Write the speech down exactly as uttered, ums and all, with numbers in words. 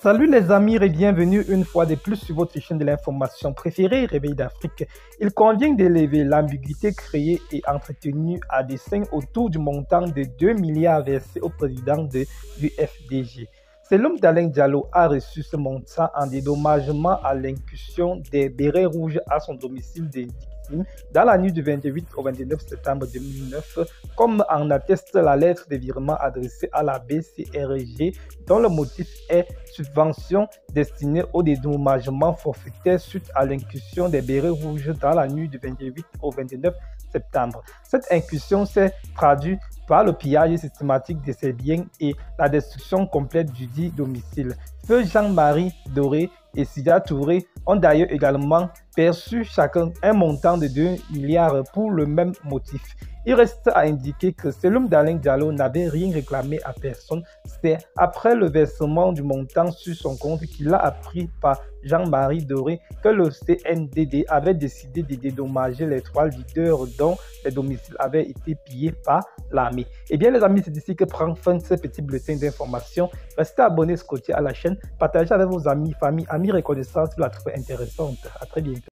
Salut les amis et bienvenue une fois de plus sur votre chaîne de l'information préférée, Réveil d'Afrique. Il convient d'élever l'ambiguïté créée et entretenue à dessein autour du montant de deux milliards versés au président de l'U F D G. Selon Dalein Diallo a reçu ce montant en dédommagement à l'incursion des bérets rouges à son domicile de dans la nuit du vingt-huit au vingt-neuf septembre deux mille neuf, comme en atteste la lettre de virement adressée à la B C R G, dont le motif est subvention destinée au dédommagement forfaitaire suite à l'incursion des bérets rouges dans la nuit du vingt-huit au vingt-neuf septembre. Cette incursion s'est traduite par le pillage systématique de ses biens et la destruction complète du dit domicile. Feu Jean-Marie Doré et Sida Touré ont d'ailleurs également perçu chacun un montant de deux milliards pour le même motif. Il reste à indiquer que Selum Dalein Diallo n'avait rien réclamé à personne. C'est après le versement du montant sur son compte qu'il a appris par Jean-Marie Doré que le C N D D avait décidé de dédommager les trois leaders dont les domiciles avaient été pillés par l'armée. Et bien les amis, c'est ici que prend fin ce petit bulletin d'information. Restez abonnés, scotchés à la chaîne, partagez avec vos amis, familles, amis reconnaissants si vous la trouvez intéressante. À très bientôt.